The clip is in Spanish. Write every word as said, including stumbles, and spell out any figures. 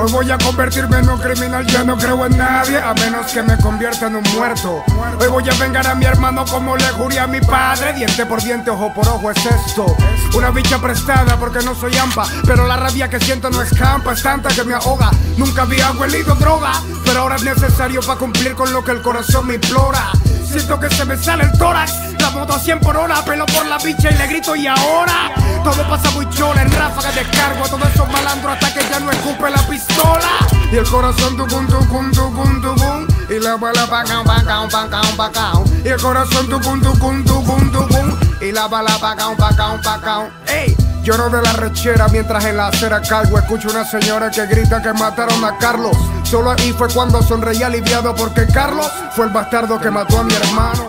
Hoy voy a convertirme en un criminal, ya no creo en nadie, a menos que me convierta en un muerto. Hoy voy a vengar a mi hermano como le juré a mi padre. Diente por diente, ojo por ojo es esto. Una bicha prestada porque no soy ampa, pero la rabia que siento no escampa, es tanta que me ahoga. Nunca había huelido droga, pero ahora es necesario para cumplir con lo que el corazón me implora. Siento que se me sale el tórax, la moto a cien por hora, pelo por la bicha y le grito y ahora. Todo pasa muy chola, en ráfagas descargo a todos esos malandros hasta que ya no escupe la pistola. Y el corazón tucum tucum tucum tucum, y la bala pacao pacao pacao pacao. Y el corazón tucum tucum tucum tucum, y la bala pacao pacao pacao. Ey, lloro de la rechera mientras en la acera cargo. Escucho una señora que grita que mataron a Carlos. Solo ahí fue cuando sonreí aliviado porque Carlos fue el bastardo que mató a mi hermano.